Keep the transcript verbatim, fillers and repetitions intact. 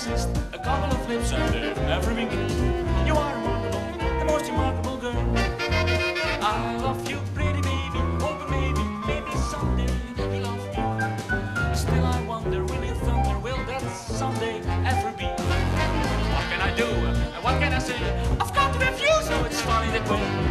kissed a couple of lips and they've never been kissed. You are remarkable, the most remarkable girl. I love you, pretty baby, oh but maybe, maybe someday you love me. Still I wonder, will it thunder, will that someday ever be? What can I do, and what can I say? I've got to have you, so it's funny that way.